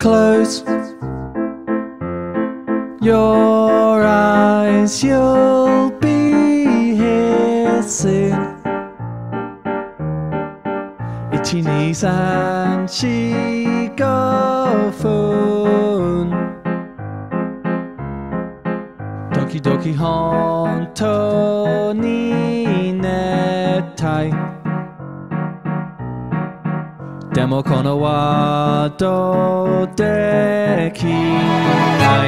Close your eyes, you'll be here soon. 1、2、3、4、5分。ドキドキ本当に熱帯。でもこのワードできない。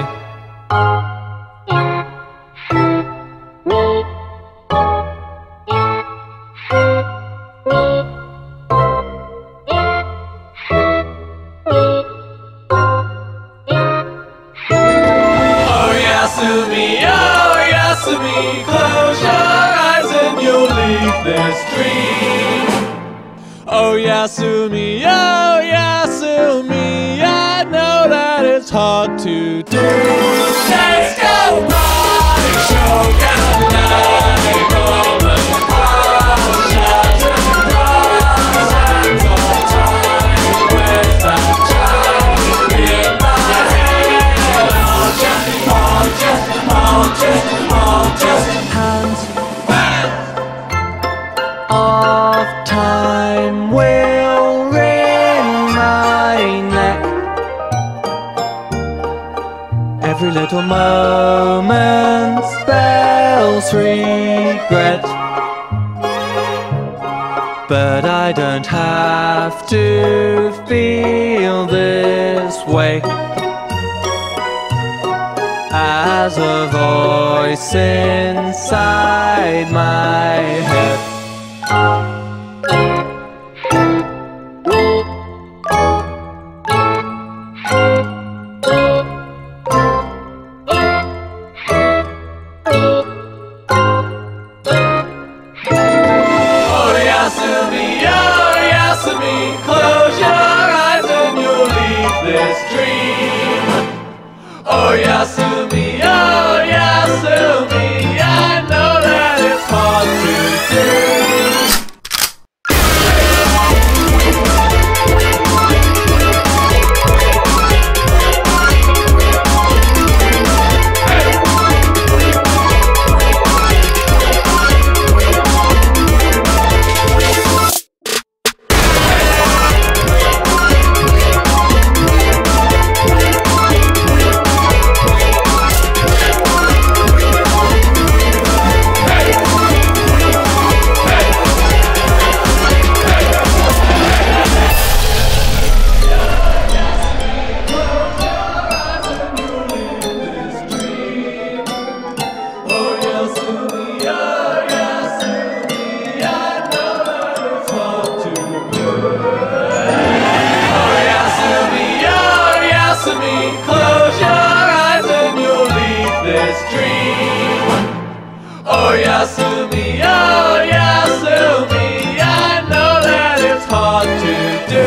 Close your eyes and you'll leave this dream. Oh Yasumi, oh Yasumi, I know that it's hard to do. Let's go party, shogun night, roman cross, shattering cross, hands on time, with that child in my head. Hands of time will wring my neck. Every little moment spells regret, but I don't have to feel this way. As a voice inside my head. Oh Yasumi, close your eyes and you'll leave this dream. Oh Yasumi, I know that it's hard to do. Close your eyes and you'll leave this dream. Oh Yasumi, I know that it's hard to do.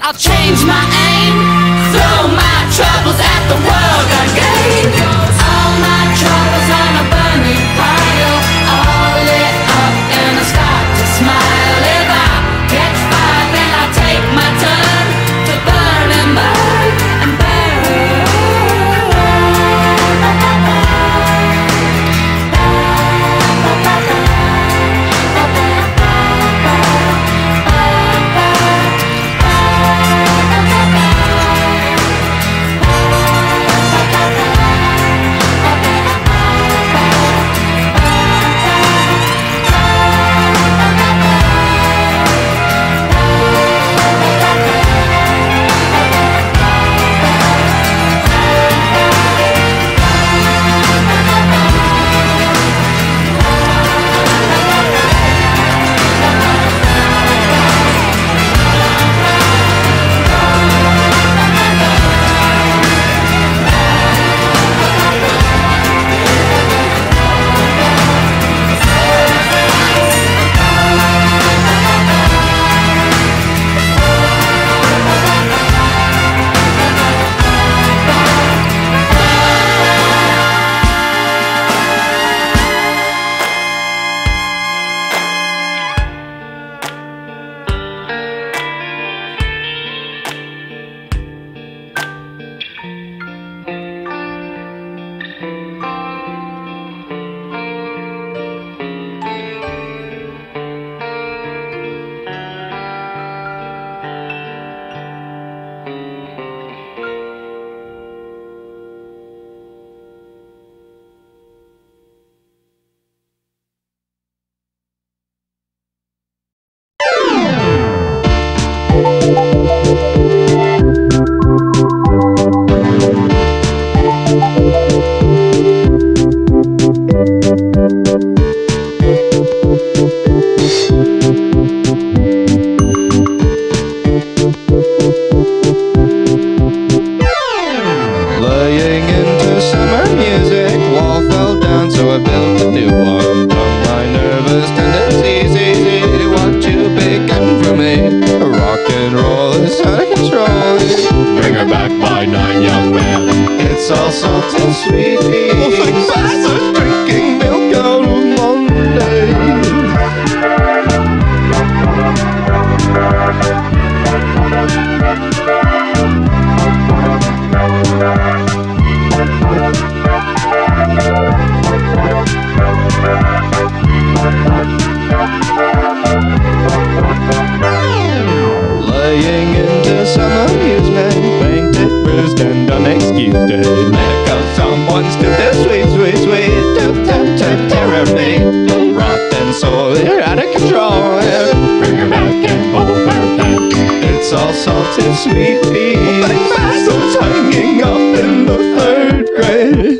I'll change my aim, throw my troubles at the world again. All my troubles on a burning pile, all lit up and I start to smile. If I catch fire, then I'll take my turn to burn and burn and burn. Laying into summer music, wall fell down, so I built a new one. From my nervous tendencies, easy, what you began for me. Rock and roll is out of control. Bring her back by 9, young man. It's all salt and sweet peas. Oh, like bastards drinking milk out of Monday. Laying into some amusement, fainted, bruised, and unexcused. Let go, someone stood there, sweet, sweet, sweet, to terror me. Rotten soul, you're out of control. Bring her back and hold her back. It's all salted sweet peas. Bastards hanging up in the 3rd grade.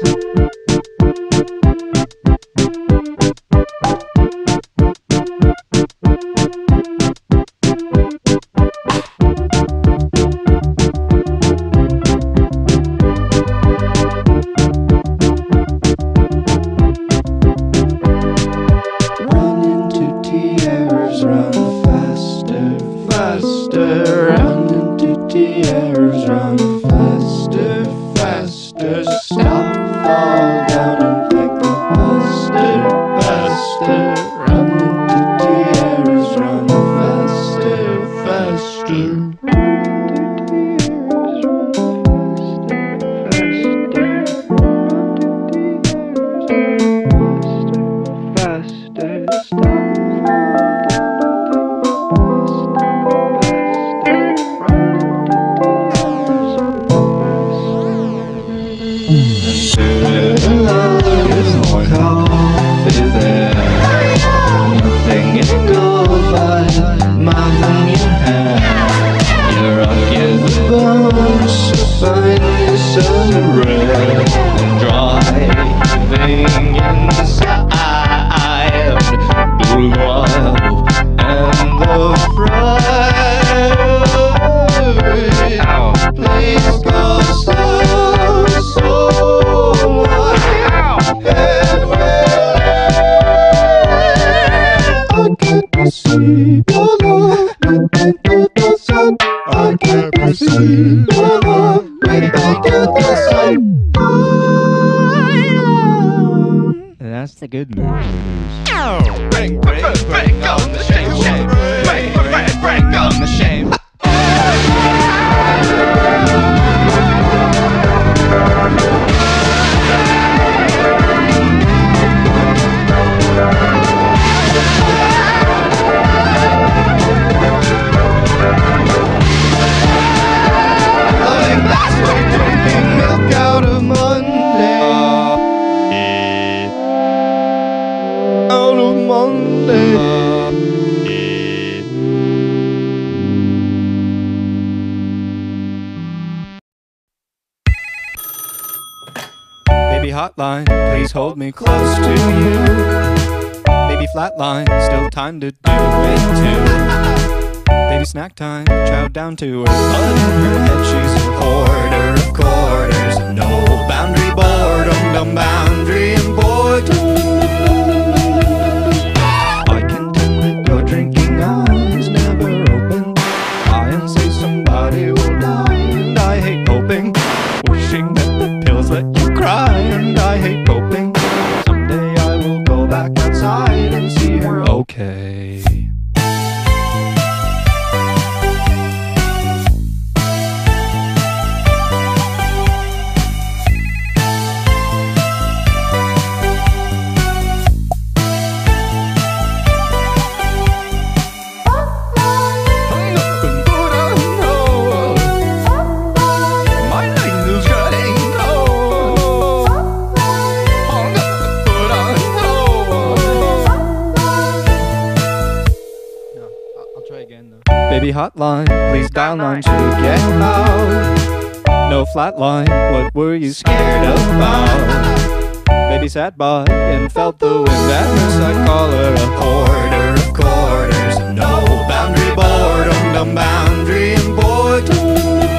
Run into tears, run faster, faster. Run into tears, run faster, faster. Stop, fall down and beg the faster, faster. Run into tears, run faster, faster. Faster. That's a good news. Bring on the shame. Bring on the shame. Drinking milk out of Monday. Out of Monday. Baby hotline, please hold me close to you. Baby flatline, still time to do it too. Baby snack time, chow down to her bun in her head. She's a hoarder of quarters, no boundary boredom, dumb boundary and boredom. I contend that your drinking eyes never open. I and say somebody will die, and I hate hoping. Wishing that the pills let you cry, and I hate hoping. Someday I will go back outside and see her okay. Baby hotline, please dial 9 to get out. No flatline, what were you scared about? Baby sat by and felt the wind at miss. I call her a hoarder of quarters, no boundary boredom, dumb boundary and boredom.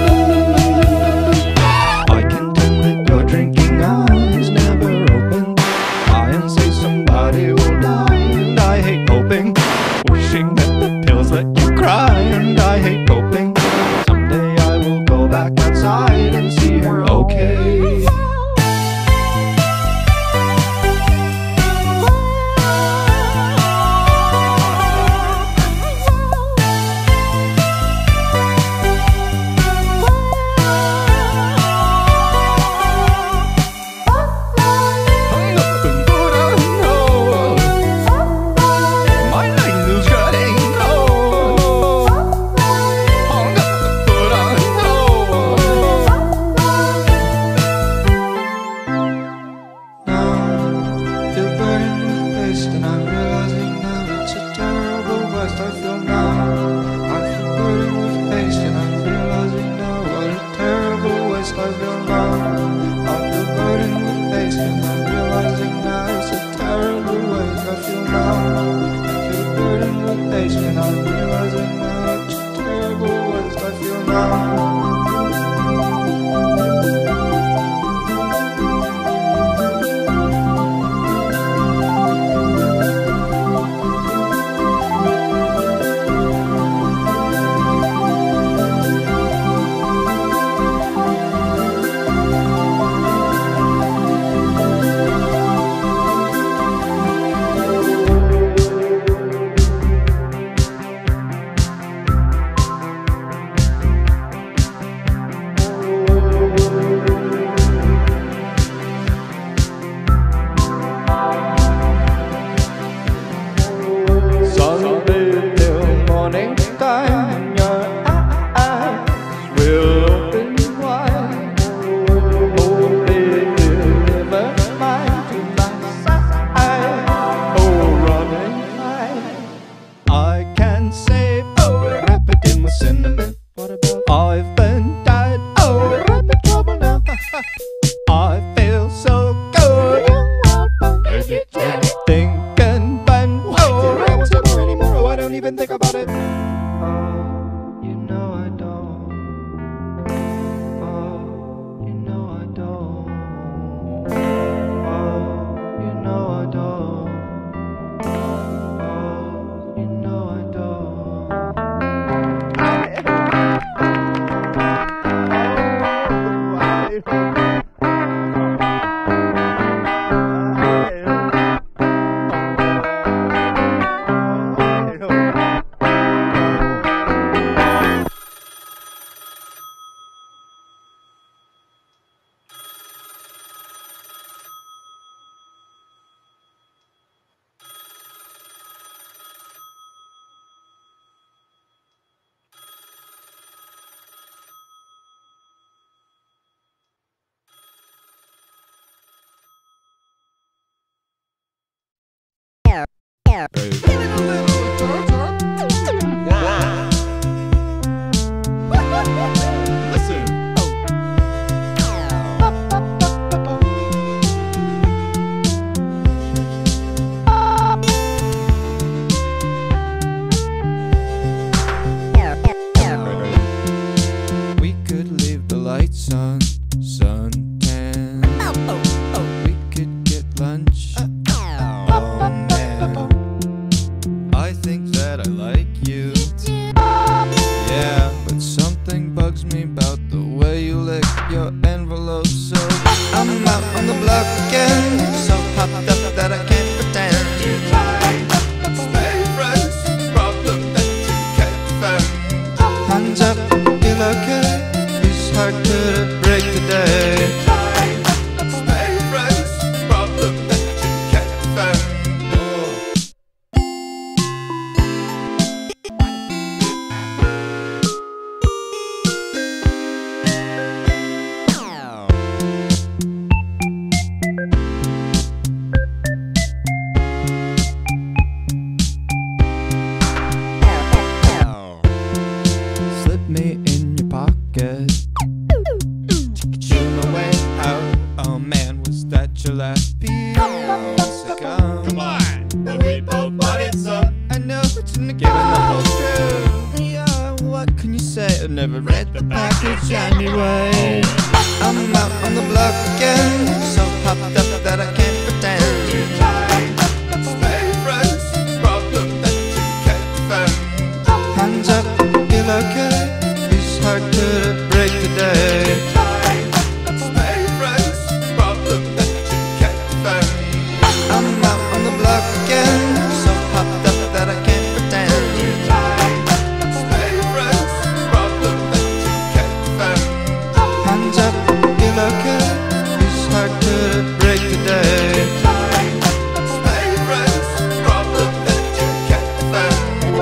I contend that your drinking eyes never open. I and say somebody will die, and I hate hoping. Wishing that the pills let you cry, and I hate hoping. Someday I will go back outside and see her okay. We could leave the lights on, suntan. We could get lunch. Oh man, I think that I like you. Yeah, but something bugs me about the way you lick your envelope. So I'm out on the block again, so hopped up that I can't pretend. Stay friends, problem that you can't defend. Hands up, feel okay. It's hard to break the day. Stay friends, problem that you can't defend. Slip me in your pocket. Chew my way out. Oh man, was that your last piece? Come on, we both wanted some. I know, but you're not giving the whole truth. Yeah, what can you say? I never read the package anyway. I'm out on the block again, so hopped up that I can't pretend. Stay friends, problem that you can't defend. Hands up, feel okay. It's hard to break the day. Stay friends, problem that you can't defend. I'm out on the block again, so hopped up that I can't pretend. Stay friends, problem that you can't defend. Hands up, feel okay. It's hard to break the day. Stay friends, problem that you can't defend.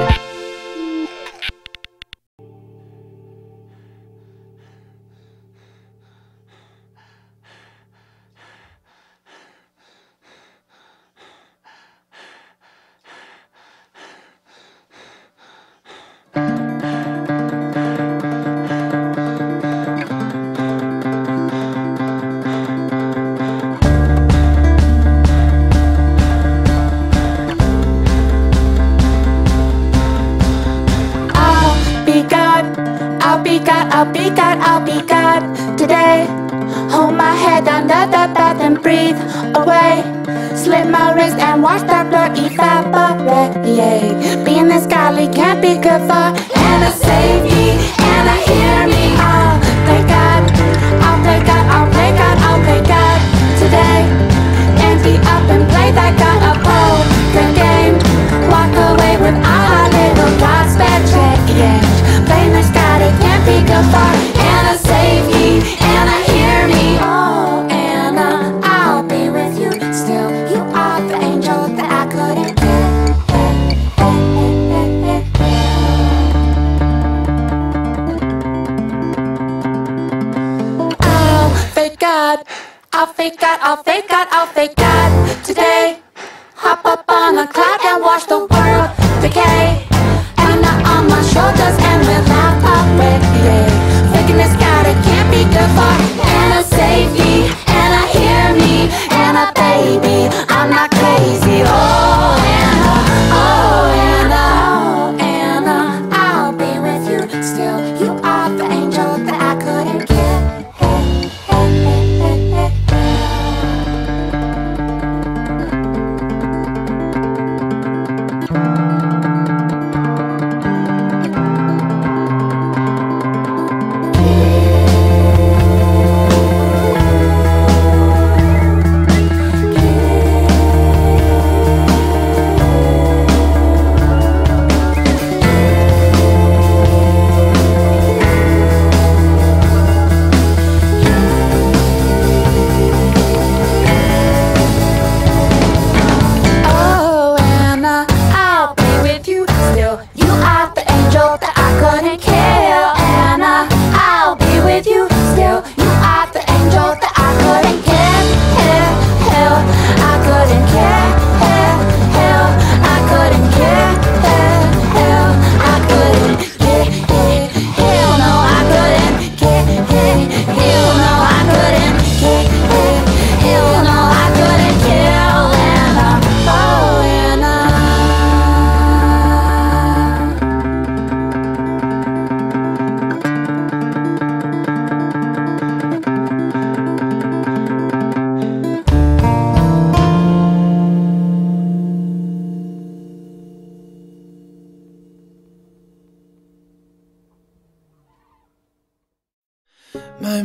I'll be God today. Hold my head under the bath and breathe away. Slit my wrist and watch the blood evaporate. Being this godly can't be good for Anna, save me, Anna, hear me. I'll play God, I'll play God, I'll play God, I'll play God today. Ante up and play that God a poker game. Walk away with our little God spare change. Playing this God, it can't be good for Anna, save me, Anna, hear me. Oh, Anna, I'll be with you still. You are the angel that I couldn't get. I'll fake God, I'll fake God, I'll fake God, I'll fake God today. Hop up on a cloud and watch the world decay. Anna on my shoulders and without a break. Faking this God, it can't be good for Anna, save me, Anna, hear me, Anna, baby, I'm not crazy. Oh, Anna, oh, Anna, oh, Anna, I'll be with you still. You are the angel that I couldn't get.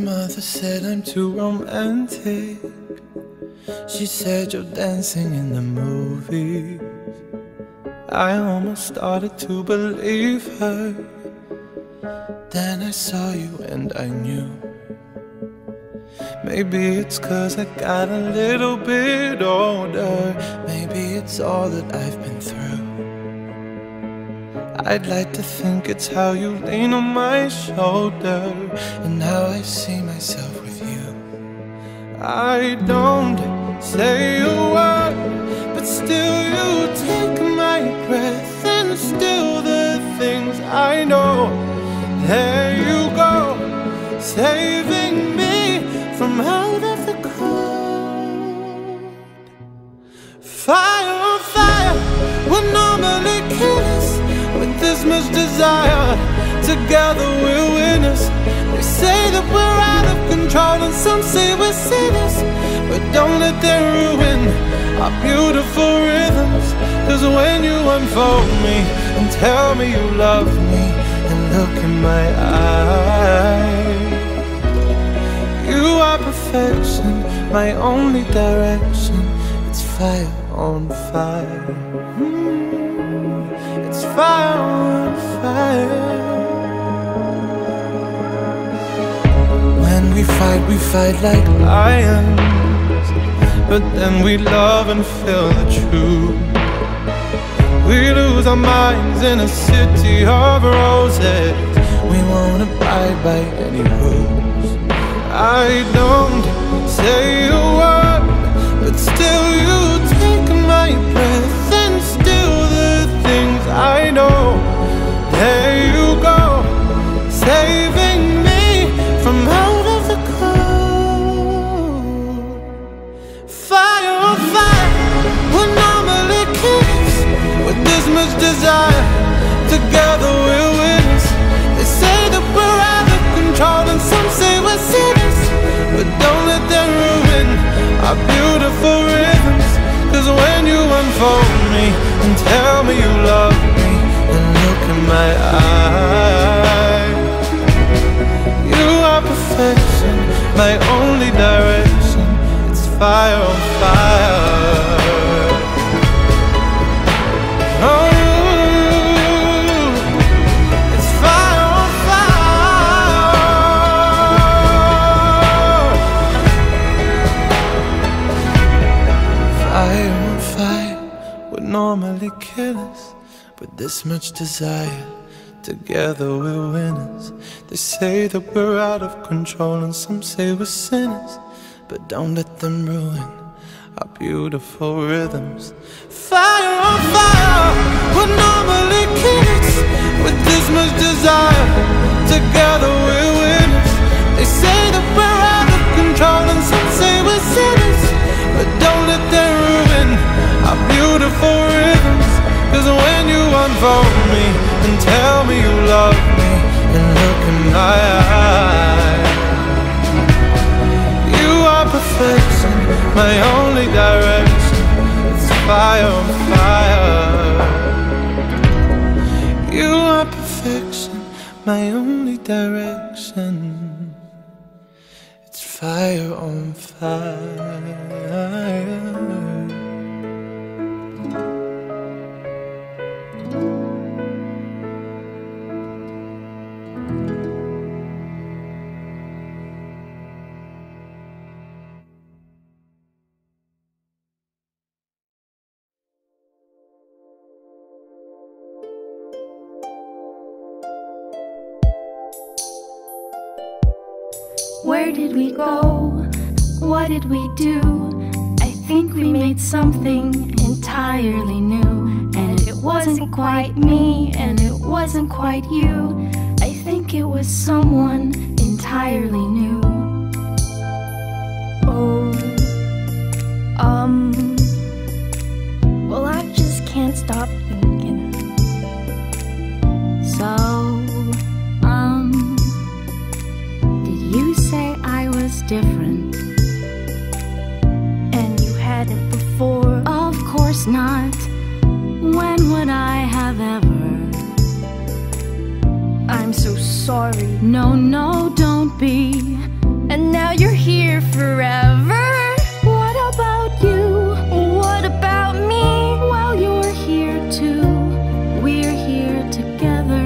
mother said I'm too romantic. She said you're dancing in the movies. I almost started to believe her. Then I saw you and I knew. Maybe it's 'cause I got a little bit older. Maybe it's all that I've been through. I'd like to think it's how you lean on my shoulder and how I see myself with you. I don't say a word, but still you take my breath. And still the things I know, there you go, saving me from out of the cold. Fire on fire would normally kill us. With this much desire, together we're winners. They say that we're out of control and some say we're sinners, but don't let them ruin our beautiful rhythms. 'Cause when you unfold me and tell me you love me and look in my eyes, you are perfection, my only direction. It's fire on fire. It's fire on fire. When we fight like lions, but then we love and feel the truth. We lose our minds in a city of roses. We won't abide by any rules. I don't say a word, but still you take my breath. And still the things I know, there you go, saving me from out of the cold. Fire on fire would normally kiss. With this much desire, together we're winners. They say that we're out of control and some say we're sinners, but don't let them ruin our beautiful rhythms. 'Cause when you unfold me and tell me you love me and look in my eyes, you are perfection, my only direction. It's fire on fire. Oh, it's fire on fire. Fire on fire would normally kill us, but this much desire, together we're winners. They say that we're out of control and some say we're sinners, but don't let them ruin our beautiful rhythms. Fire on fire would normally kill us. With this much desire, together we're winners. They say that we're out of control and some say we're sinners, but don't let them ruin our beautiful rhythms. 'Cause when you unfold me and tell me you love me and look in my eyes, you are perfection, my only direction. It's fire on fire. You are perfection, my only direction. It's fire on fire. Where did we go? What did we do? I think we made something entirely new. And it wasn't quite me, and it wasn't quite you. I think it was someone entirely new. Oh, well, I just can't stop thinking. So, did you say I was different? And you had it before? Of course not. When would I have ever? I'm so sorry. No, no, don't be. now you're here forever. What about you? What about me? Well, you're here too. We're here together.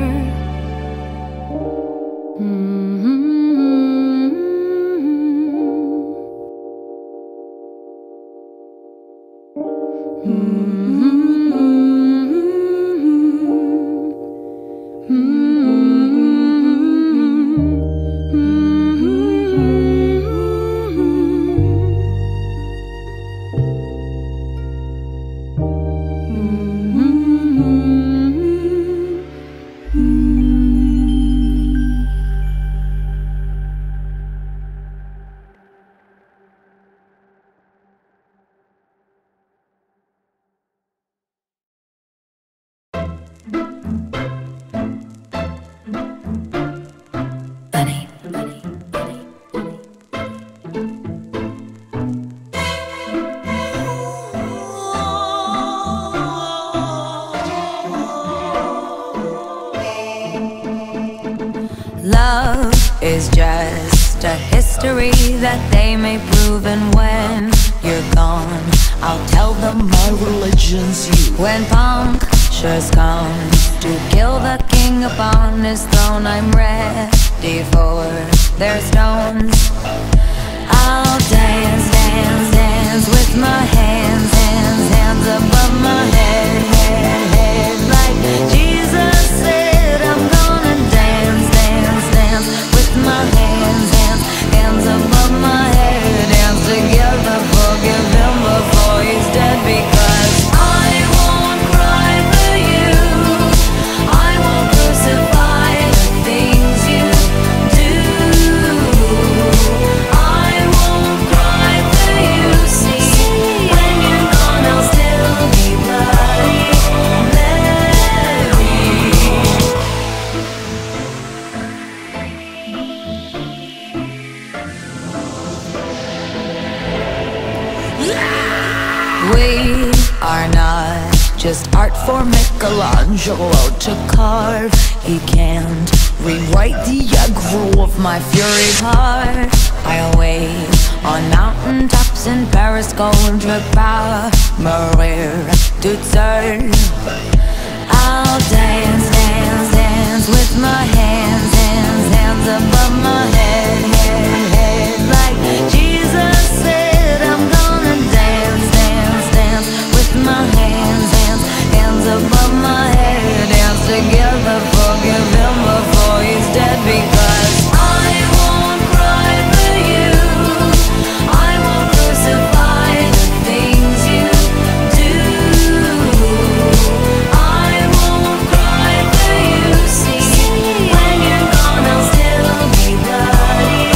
Love is just a history that they may prove, and when you're gone, I'll tell them my religion's you. When punctures come to kill the king upon his throne, I'm ready for their stones. I'll dance, dance, dance with my hands, hands, hands above my head, head, head. Like Jesus said, I'm gonna dance, dance, dance with my hands, hands, hands above my head. Dance together, forgive him before he's dead, because I won't cry for you. I won't crucify the things you do. I won't cry for you, see. When you're gone, I'll still be bloody Mary. We are not just art for Michelangelo to carve. He can't rewrite the aggro of my fury heart. I'll wait on mountaintops in Paris, contre pas mourir toute seule. I'll dance, dance, dance with my hands, hands, hands above my head, head, head. Like Jesus said, I'm gonna dance, dance, dance with my hands, hands, hands above my head. Dance together, forgive him before he's dead, because I won't cry for you. I won't crucify the things you do. I won't cry for you, see. When you're gone, I'll still be bloody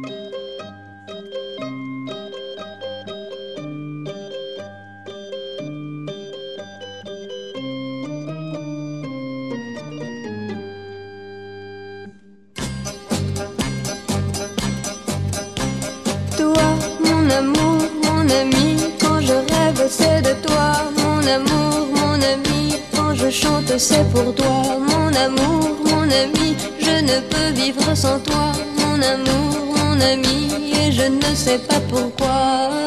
Toi, mon amour, mon ami, quand je rêve c'est de toi. Mon amour, mon ami, quand je chante c'est pour toi. Mon amour, mon ami, je ne peux vivre sans toi. Mon amour, mon ami, et je ne sais pas pourquoi.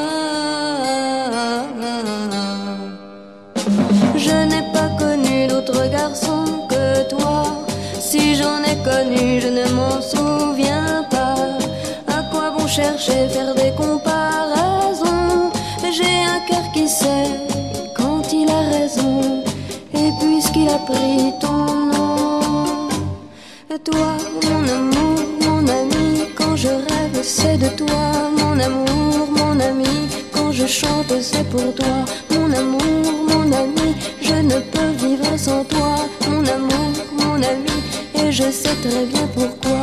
Je n'ai pas connu d'autre garçon que toi. Si j'en ai connu, je ne m'en souviens pas. Chercher, faire des comparaisons. J'ai un cœur qui sait quand il a raison. Et puisqu'il a pris ton nom, toi, mon amour, mon ami, quand je rêve, c'est de toi. Mon amour, mon ami, quand je chante, c'est pour toi. Mon amour, mon ami, je ne peux vivre sans toi. Mon amour, mon ami, et je sais très bien pourquoi.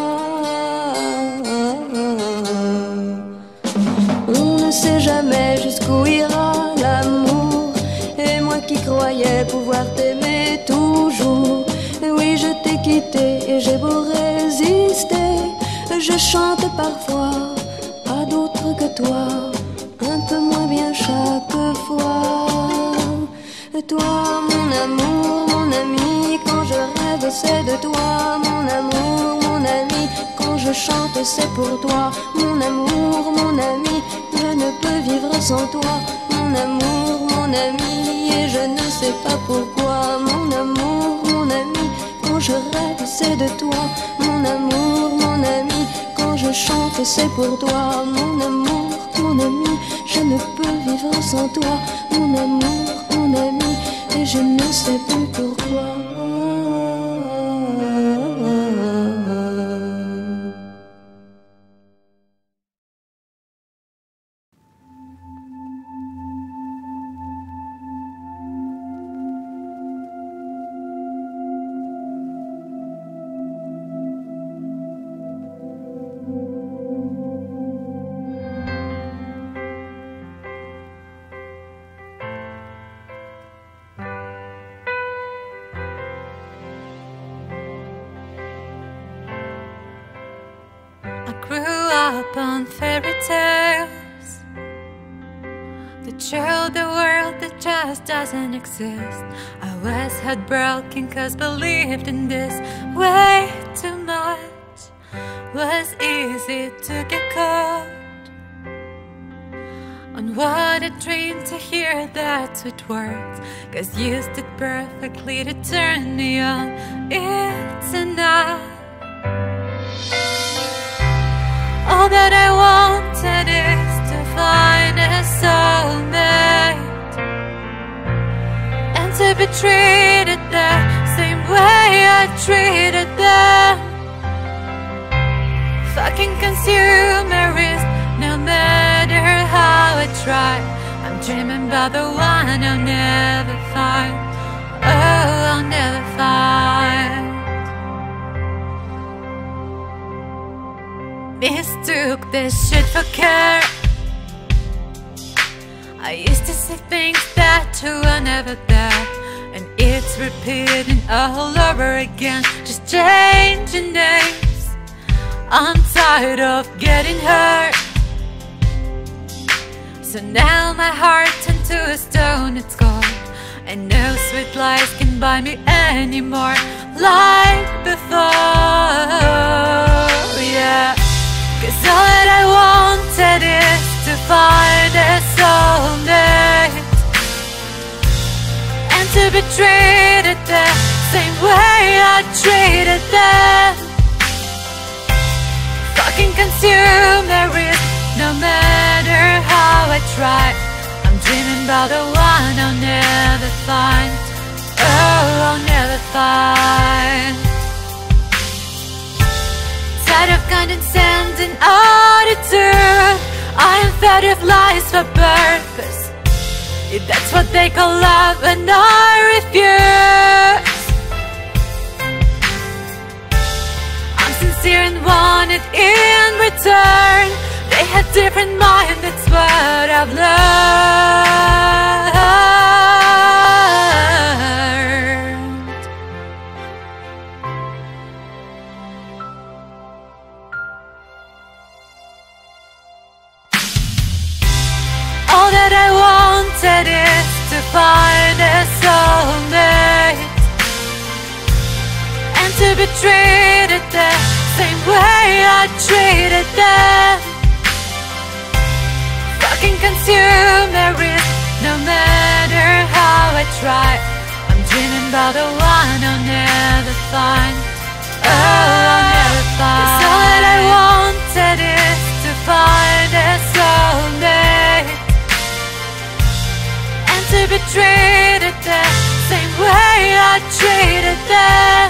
On ne sait jamais jusqu'où ira l'amour. Et moi qui croyais pouvoir t'aimer toujours, oui, je t'ai quitté et j'ai beau résister. Je chante parfois à d'autres que toi, un peu moins bien chaque fois. Toi, mon amour, mon ami, quand je rêve c'est de toi. Mon amour, mon ami, quand je chante c'est pour toi. Mon amour, mon ami, je ne peux vivre sans toi. Mon amour, mon ami, et je ne sais pas pourquoi. Mon amour, mon ami, quand je rêve c'est de toi. Mon amour, mon ami, quand je chante c'est pour toi. Mon amour, mon ami, je ne peux vivre sans toi. Mon amour, mon ami, et je ne sais plus pourquoi. Up on fairy tales that show the world that just doesn't exist. I was heartbroken cause believed in this way too much. Was easy to get caught on what I dreamed to hear that sweet words, cause used it perfectly to turn me on. It's enough. All that I wanted is to find a soulmate and to be treated the same way I treated them. Fucking consumerist, no matter how I try. I'm dreaming about the one I'll never find. Oh, I'll never find. Mistook this shit for care. I used to say things that were never there, and it's repeating all over again, just changing names. I'm tired of getting hurt, so now my heart turned to a stone, it's cold, and no sweet lies can buy me anymore like before, yeah. Cause all that I wanted is to find a soulmate and to be treated the same way I treated them. Fucking consumerist, no matter how I try. I'm dreaming about the one I'll never find. Oh, I'll never find. Tired of condescending attitude, I am fed with lies for purpose. If that's what they call love, and I refuse. I'm sincere and wanted in return. They had different minds, that's what I've learned. All that I wanted is to find a soulmate, and to be treated the same way I treated them. Fucking consumerist, no matter how I try. I'm dreaming about the one I'll never find. Oh, I'll never find. 'Cause all that I wanted is to find a soulmate, and to be treated the same way I treated them.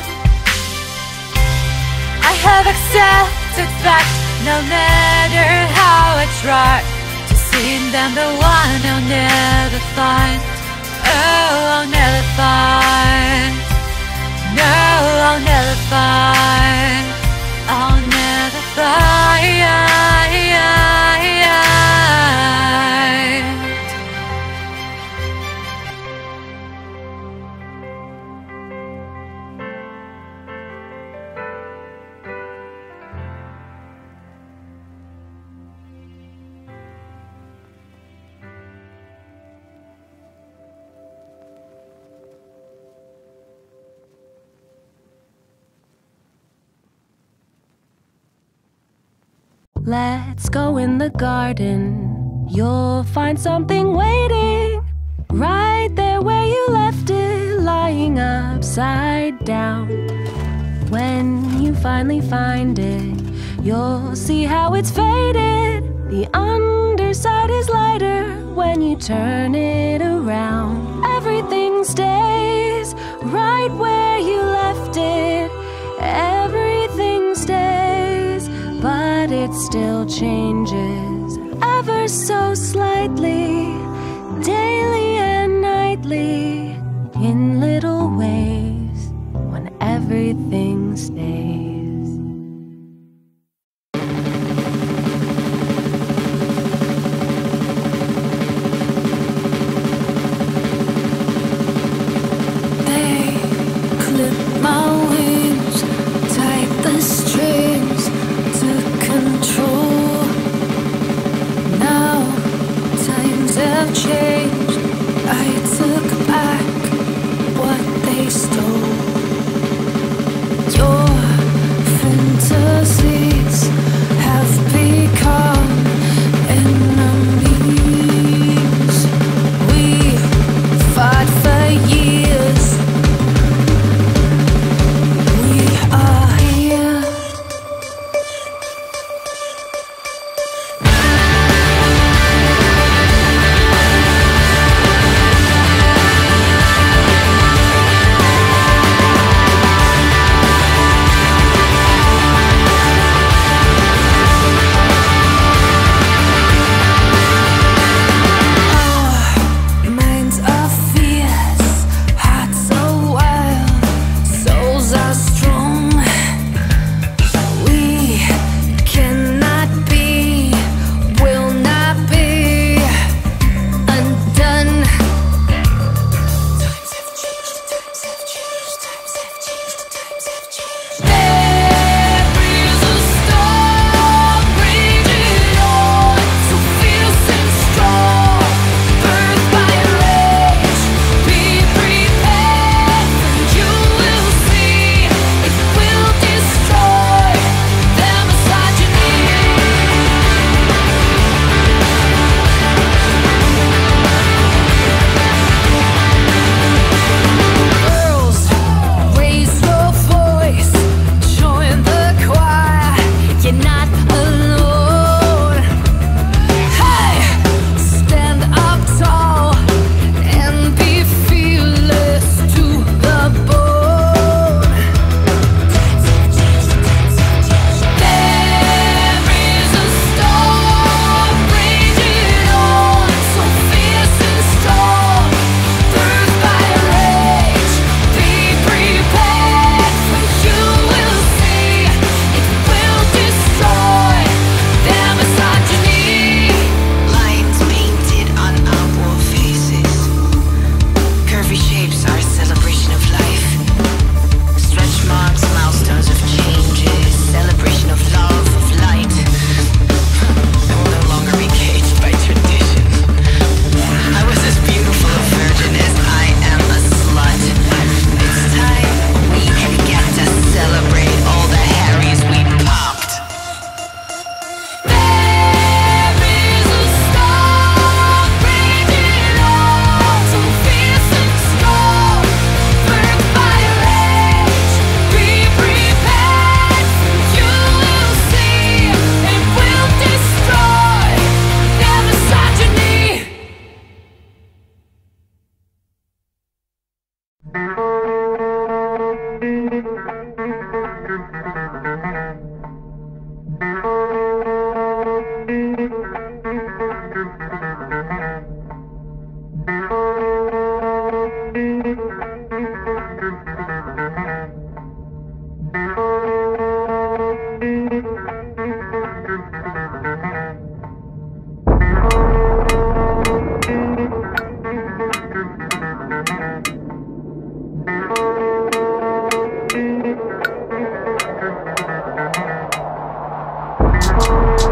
I have accepted fact, no matter how I try, to see them the one I'll never find. Oh, I'll never find. No, I'll never find. I'll never find. Let's go in the garden. You'll find something waiting right there where you left it, lying upside down. When you finally find it, you'll see how it's faded. The underside is lighter when you turn it around. Everything stays right where you left it. Everything stays, but it still changes ever so slightly, daily and nightly, in little ways, when everything stays. They clip my wings, tight the strings, took control. Now times have changed. I took back what they stole. Your fantasies have become enemies. We fought for years. We are here.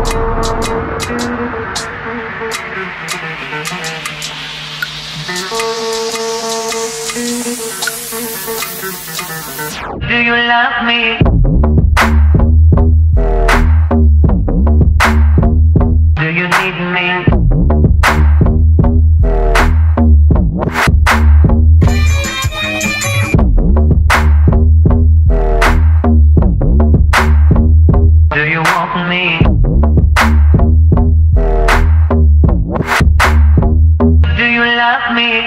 Do you love me? Do you need me? Do you want me? Do you love me?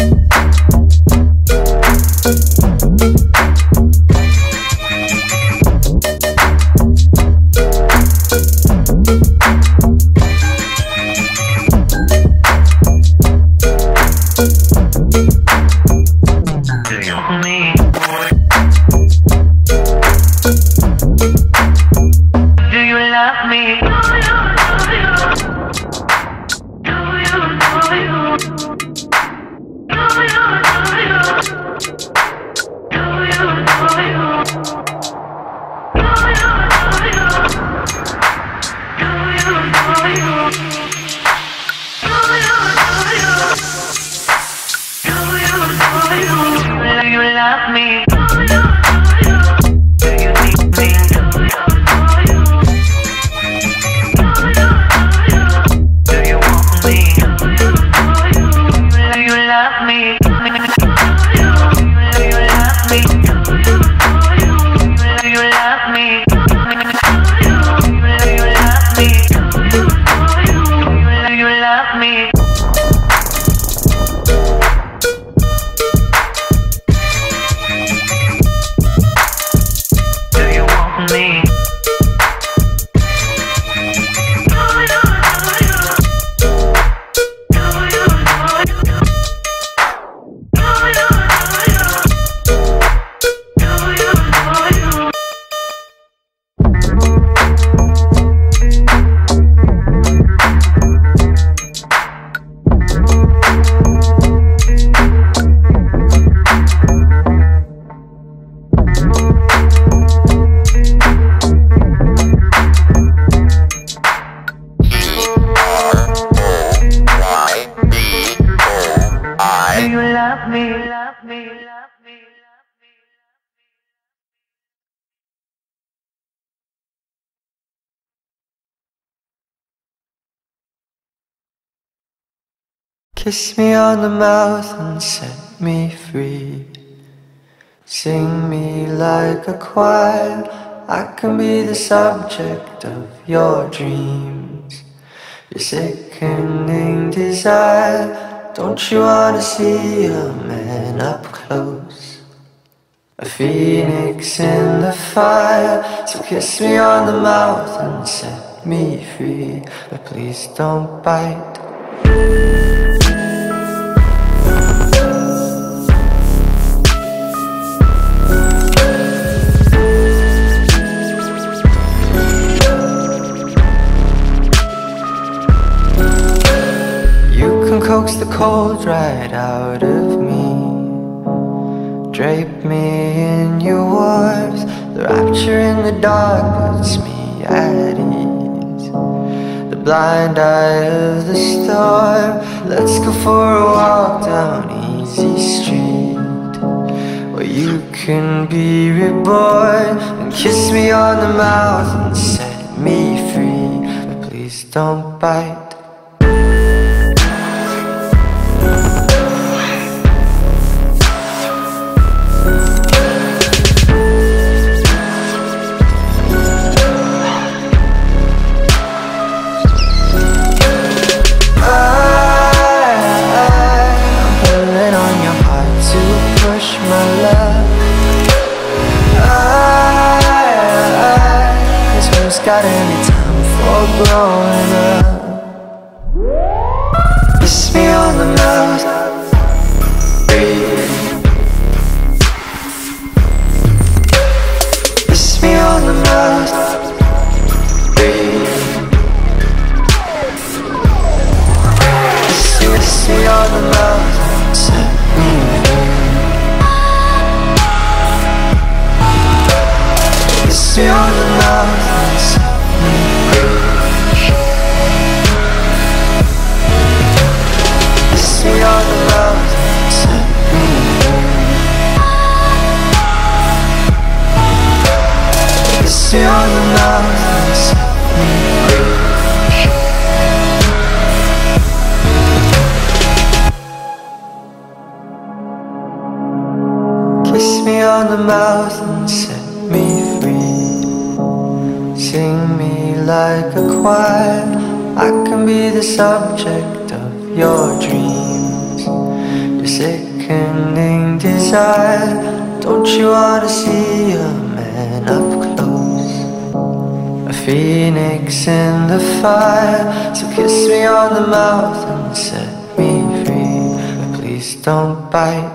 Kiss me on the mouth and set me free. Sing me like a choir. I can be the subject of your dreams. Your sickening desire. Don't you wanna see a man up close? A phoenix in the fire. So kiss me on the mouth and set me free. But please don't bite. Coax the cold right out of me. Drape me in your warmth. The rapture in the dark puts me at ease. The blind eye of the storm. Let's go for a walk down Easy Street, where you can be reborn. And kiss me on the mouth and set me free. But please don't bite. Got any time for growing up? Kiss me on the mouth, breathe. Kiss me on the mouth, breathe. Kiss me on the mouth, set me free. Kiss me on the mouth. mouth and set me free. Sing me like a choir, I can be the subject of your dreams. Your sickening desire, don't you wanna see a man up close? A phoenix in the fire, so kiss me on the mouth and set me free. But please don't bite.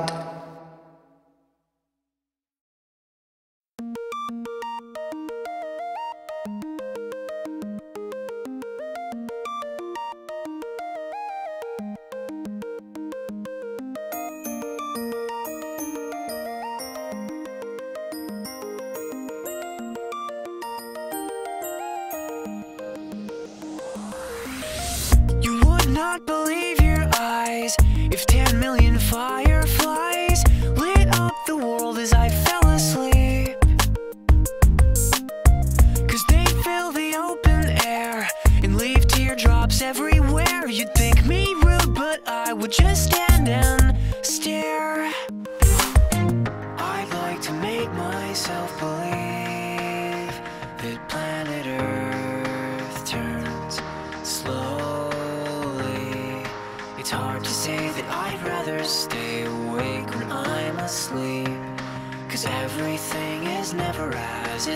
Not believe your eyes if 10 million fireflies lit up the world as I fell asleep. 'Cause they fill the open air and leave teardrops everywhere. You'd think me rude, but I would just stand and stare. I'd like to make myself believe that planet Earth turns slow. It's hard to say that I'd rather stay awake when I'm asleep, 'cause everything is never as it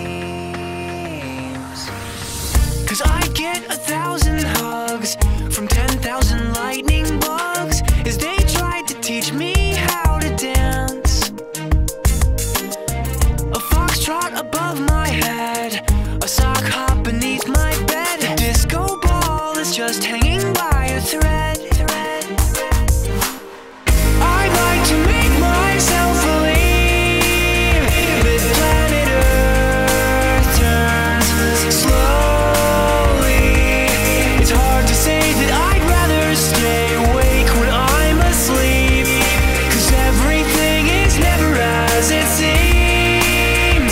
seems. 'Cause I get 1,000 hugs from 10,000 lightning bugs as they tried to teach me how to dance. A foxtrot above my head, a sock hop beneath my bed, a disco ball is just hanging by a thread. I'd like to make myself believe that planet Earth turns slowly. It's hard to say that I'd rather stay awake when I'm asleep, 'cause everything is never as it seems.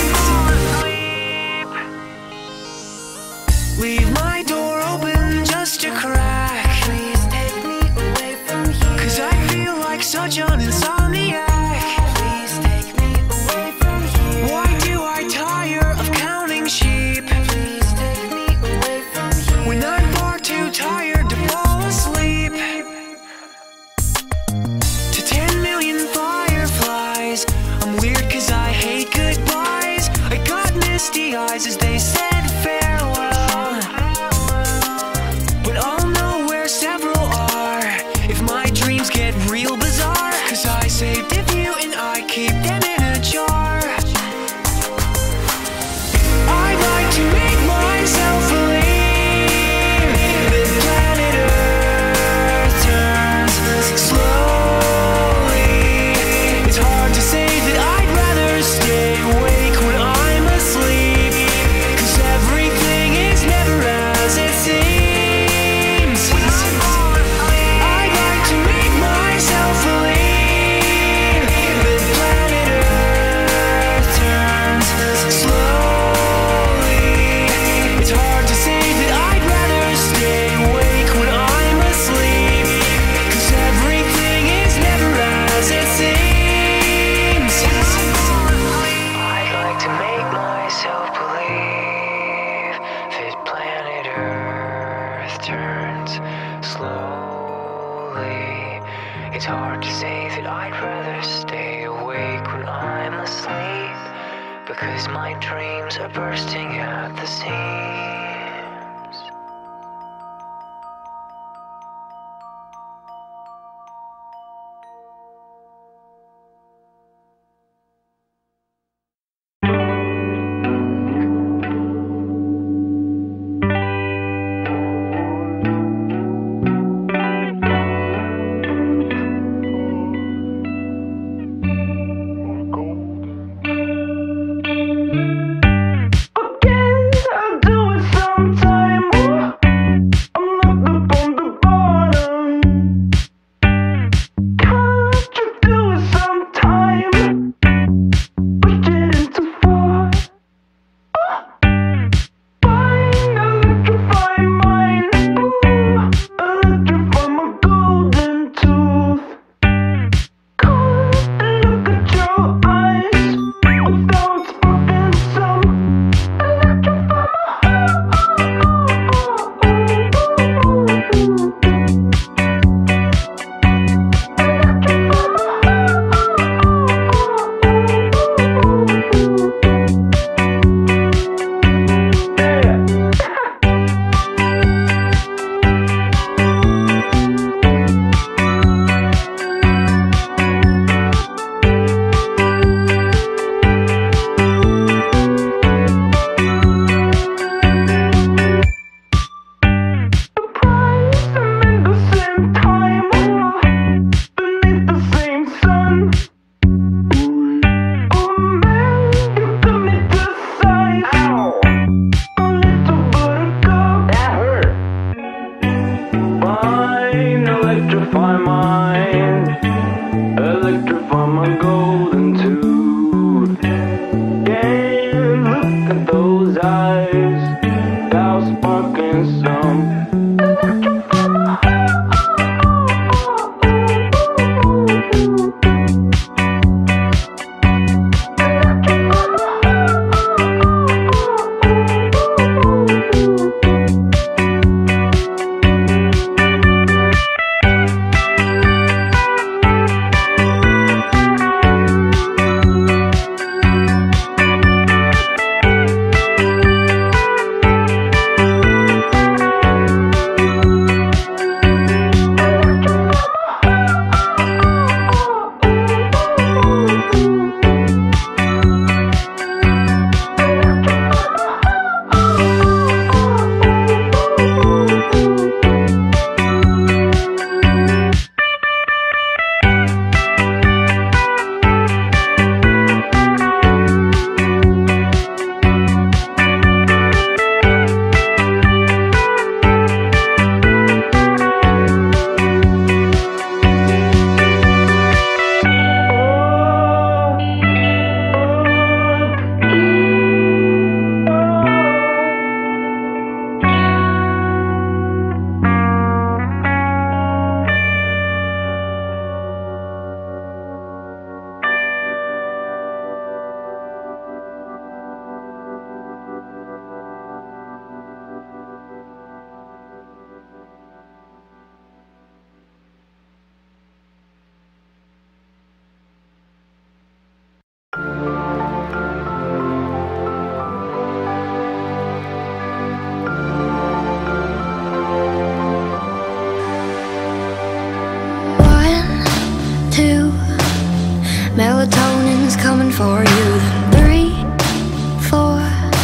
Leave my door open just a crack. Please take me away from here, 'cause I feel like such an insomniac. Please take me away from here. Why do I tire of counting sheep? Please take me away from here, when I'm far too tired to fall asleep. To 10 million fireflies, I'm weird 'cause I hate goodbyes. I got misty eyes as they said farewell, but I'll know where several are if my dreams get real bizarre, 'cause I saved a few and I keep them in a jar. I'd like to make myself believe that planet Earth turns slowly. It's hard to say that I'd rather stay awake when I'm asleep, 'cause everything is never as it seems. I'd like to make myself believe that planet Earth turns slowly. It's hard to say that I'd rather stay awake when I'm asleep, 'cause everything is never as it seems. I'd like to make myself believe that planet Earth turns slowly. It's hard to say that I'd rather stay awake when I'm asleep, because my dreams are bursting at the seams. Again, I'm doing so some. Melatonin's coming for you. Then 3, 4.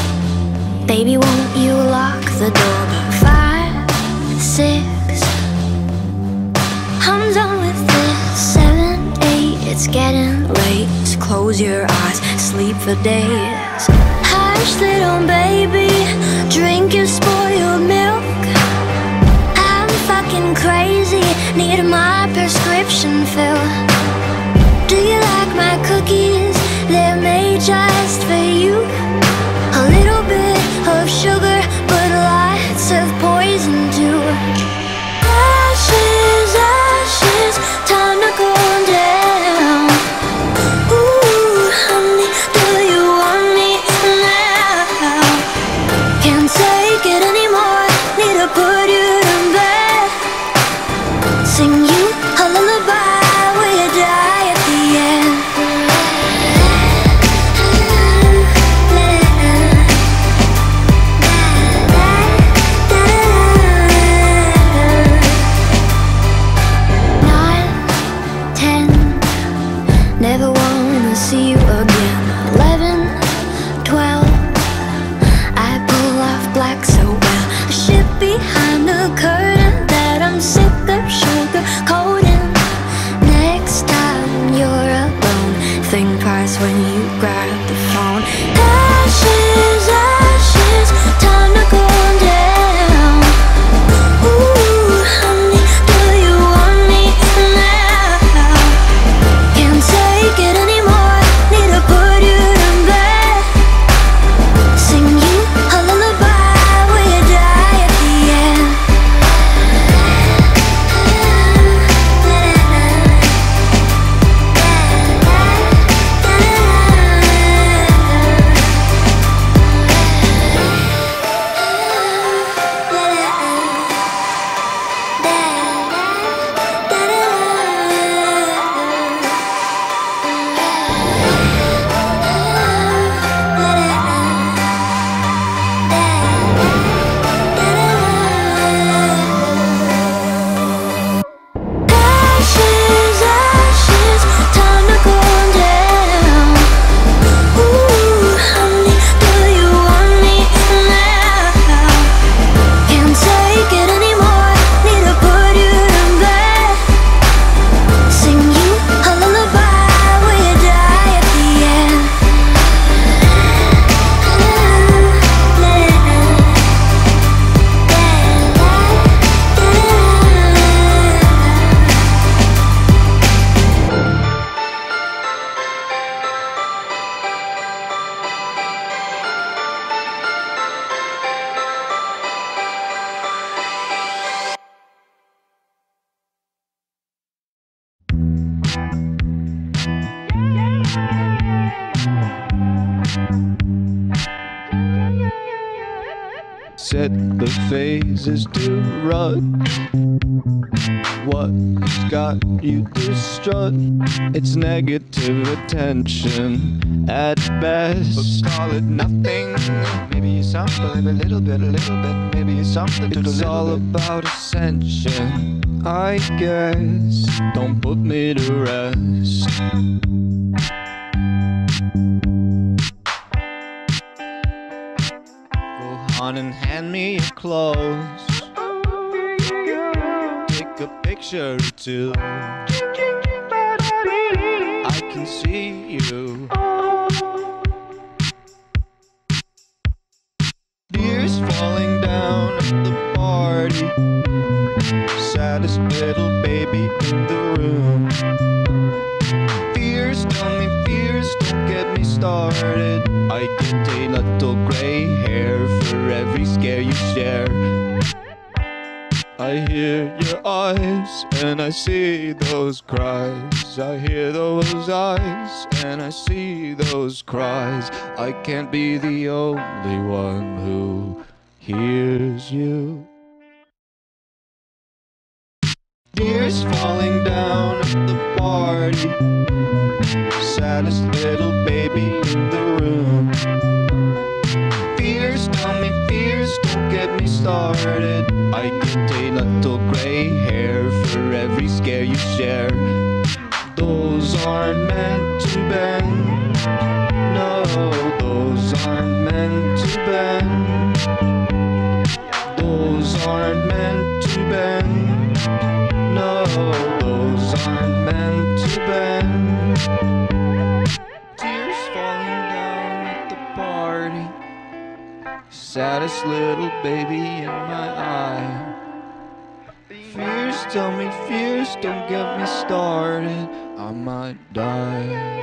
Baby, won't you lock the door? But 5, 6. I'm done with this. 7, 8. It's getting late. So close your eyes, sleep for days. Hush, little baby, drink your spoiled milk. I'm fucking crazy, need my prescription filled. Do you like my cookies? They're made just for you. A little bit of sugar, but lots of poison too. Ashes, ashes, time to cool down. Ooh, honey, do you want me now? Can't take it anymore, need to put you to bed. Sing you a lullaby where you die at the end. 9, 10, never wanna see you again. 11, 12, I pull off black so well. A ship behind the curtain that I'm sick of sugar coating. Next time you're alone, think twice when you grab the phone. Ashes, ashes, time to cool down. Ooh, honey, do you want me now? Can't take it anymore, need to put you to bed. Sing you a lullaby where you die at the end. set the phases to run. What's got you distraught? It's negative attention at best. But call it nothing. Maybe something, a little bit, maybe something to It's the all little bit. about ascension, I guess. Don't put me to rest. Go on and hand me your clothes. Take a picture or two. I can see you. Tears falling down at the party. Saddest little baby in the room. Fears, tell me fears, don't get me started. I get a little gray hair for every scare you share. I hear your eyes and I see those cries. I hear those eyes and I see those cries. I can't be the only one who hears you. Tears falling down at the party. Saddest little baby in the room. Fears, tell me fears, don't get me started. I get a little gray hair for every scare you share. Those aren't meant to bend. No, those aren't meant to bend. Those aren't meant to bend. No, those aren't meant to bend. Tears falling down at the party. Saddest little baby in my eye. Fears, tell me fears, don't get me started. I might die.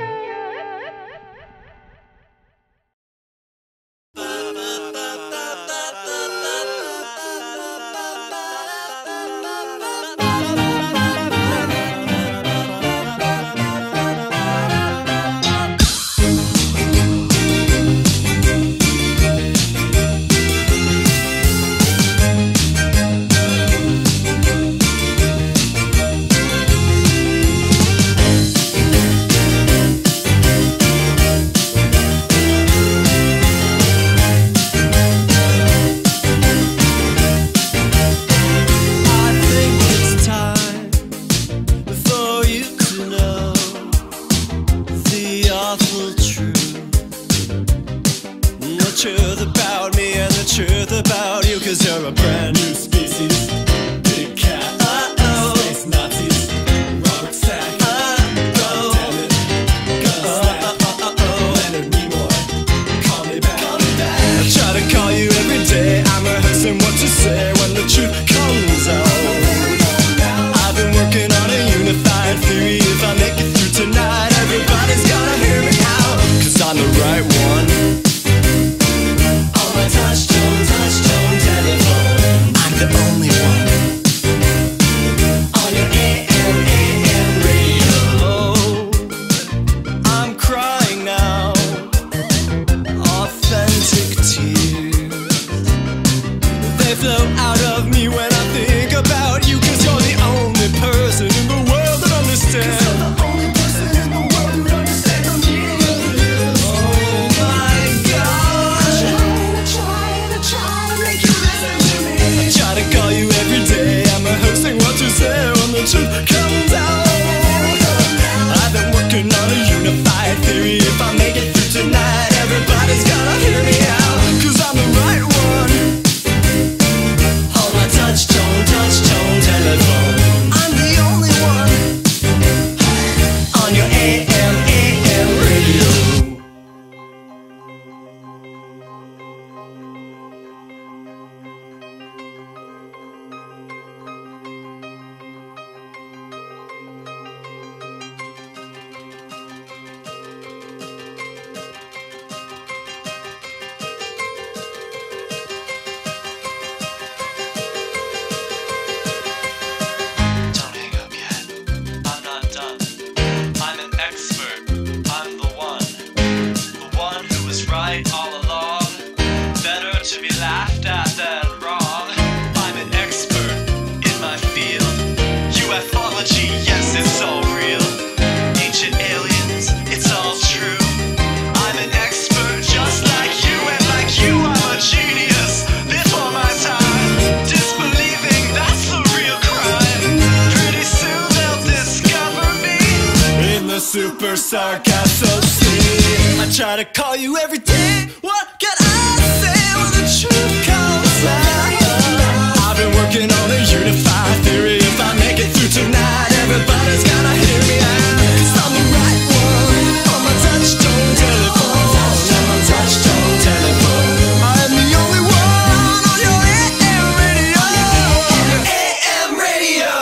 sarcasm sing. I try to call you every day. What can I say when the truth comes out? I've been working on a unified theory. If I make it through tonight, everybody's gonna hear me out. 'Cause I'm the right one on my touch-tone telephone. On my touch-tone telephone. I'm the only one on your AM radio. AM radio.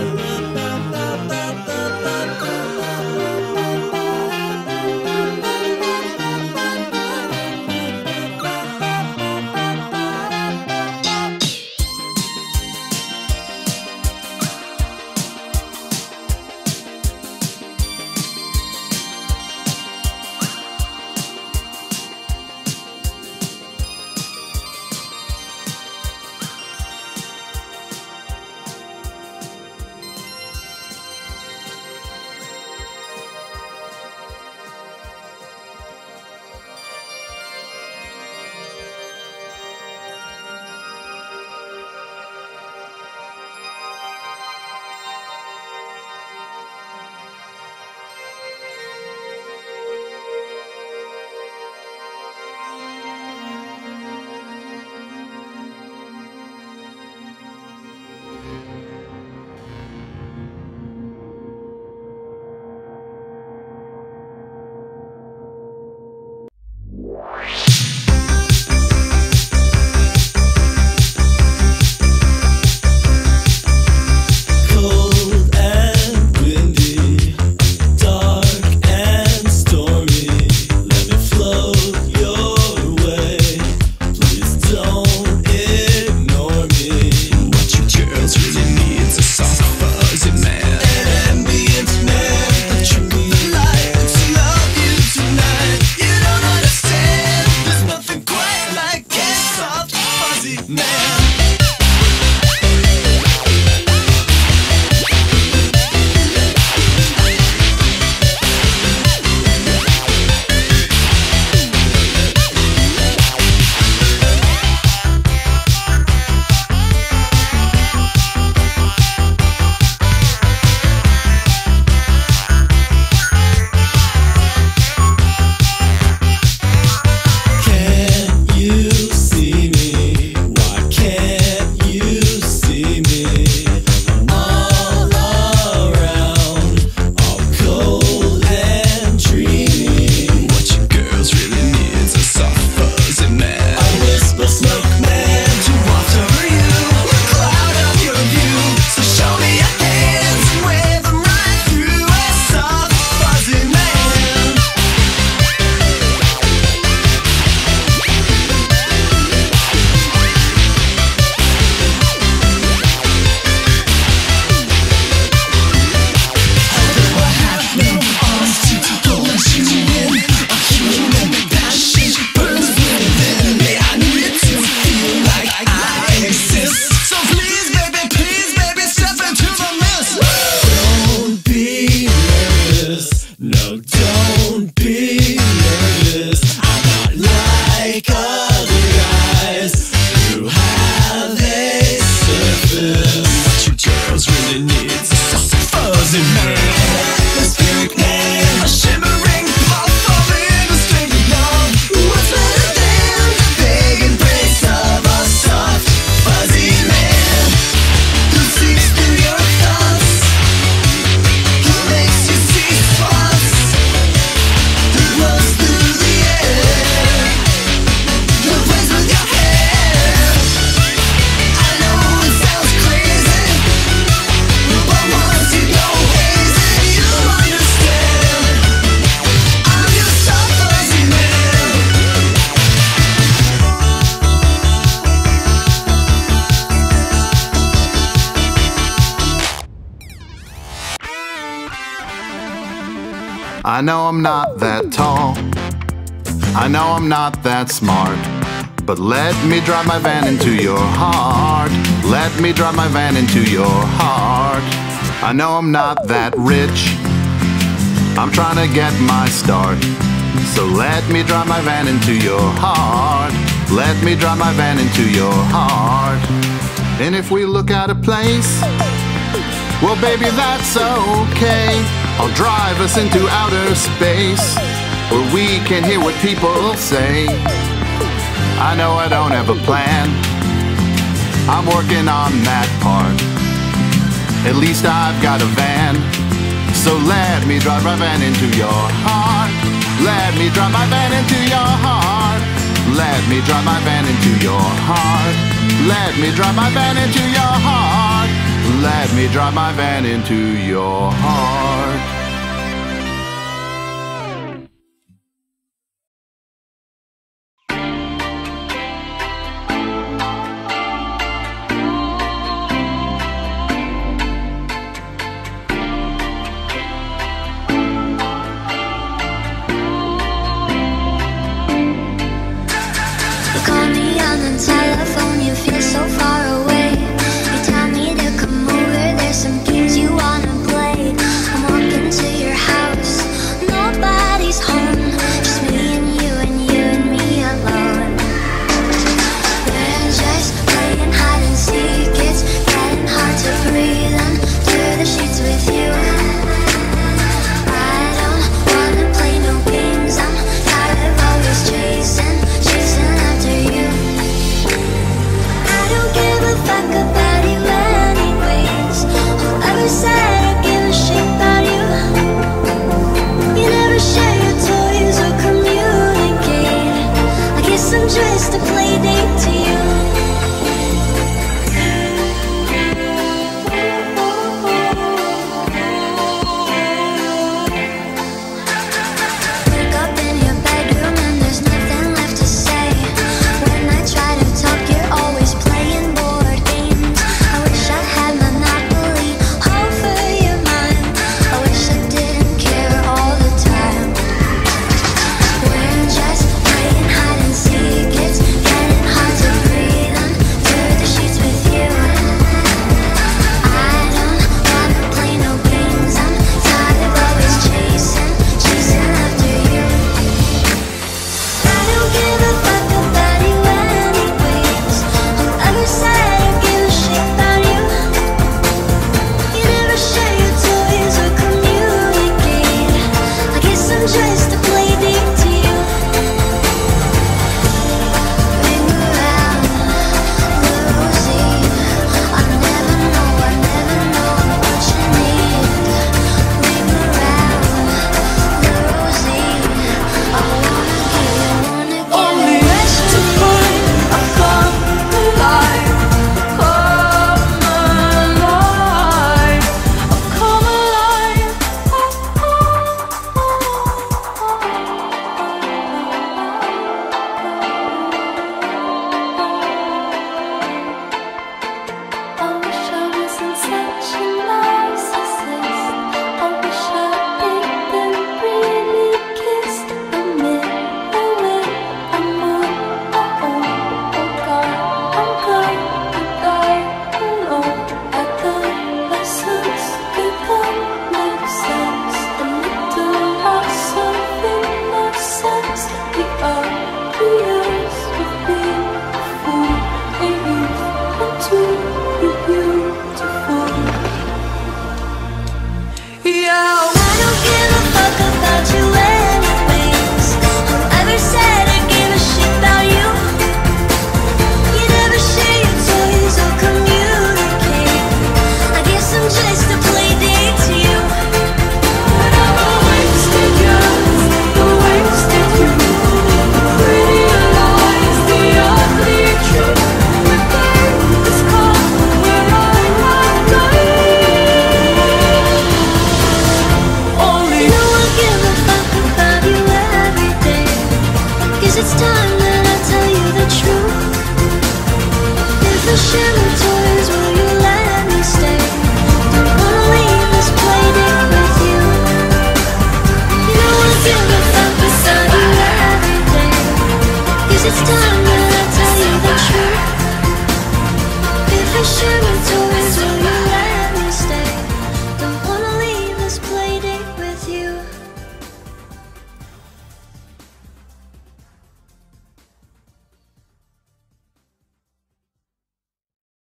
I know I'm not that tall, I know I'm not that smart, but let me drive my van into your heart. Let me drive my van into your heart. I know I'm not that rich, I'm trying to get my start. So let me drive my van into your heart. Let me drive my van into your heart. And if we look at a place, well baby, that's okay. I'll drive us into outer space, where we can hear what people say. I know I don't have a plan, I'm working on that part. At least I've got a van, so let me drive my van into your heart. Let me drive my van into your heart. Let me drive my van into your heart. Let me drive my van into your heart. Let me drive my van into your heart.